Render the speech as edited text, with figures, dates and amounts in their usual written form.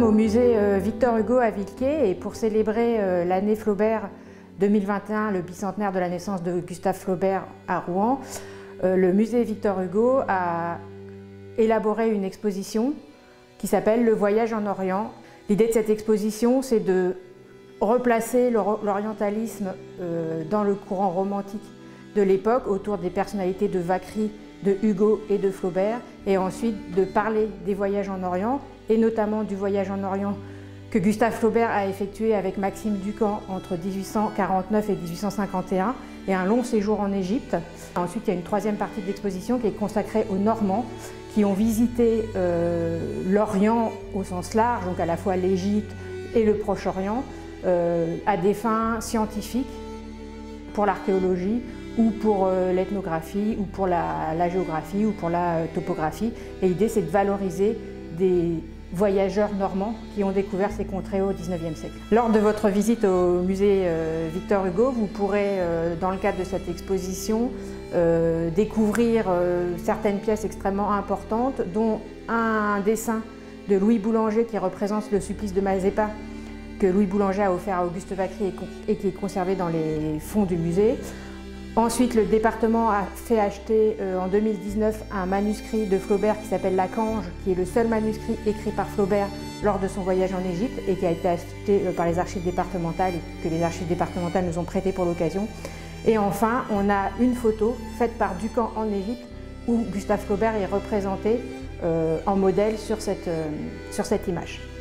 au musée Victor Hugo à Villequier et pour célébrer l'année Flaubert 2021, le bicentenaire de la naissance de Gustave Flaubert à Rouen, le musée Victor Hugo a élaboré une exposition qui s'appelle Le Voyage en Orient. L'idée de cette exposition, c'est de replacer l'orientalisme dans le courant romantique de l'époque autour des personnalités de Vacquerie, de Hugo et de Flaubert, et ensuite de parler des voyages en Orient, et notamment du voyage en Orient que Gustave Flaubert a effectué avec Maxime Ducamp entre 1849 et 1851, et un long séjour en Égypte. Ensuite, il y a une troisième partie de l'exposition qui est consacrée aux Normands, qui ont visité l'Orient au sens large, donc à la fois l'Égypte et le Proche-Orient, à des fins scientifiques, pour l'archéologie, ou pour l'ethnographie, ou pour la géographie, ou pour la topographie. Et l'idée, c'est de valoriser des voyageurs normands qui ont découvert ces contrées au XIXe siècle. Lors de votre visite au musée Victor Hugo, vous pourrez, dans le cadre de cette exposition, découvrir certaines pièces extrêmement importantes, dont un dessin de Louis Boulanger qui représente le supplice de Mazeppa, que Louis Boulanger a offert à Auguste Vacquerie et qui est conservé dans les fonds du musée. Ensuite, le département a fait acheter en 2019 un manuscrit de Flaubert qui s'appelle La Cange, qui est le seul manuscrit écrit par Flaubert lors de son voyage en Égypte et qui a été acheté par les archives départementales et que les archives départementales nous ont prêté pour l'occasion. Et enfin, on a une photo faite par Ducamp en Égypte où Gustave Flaubert est représenté en modèle sur cette image.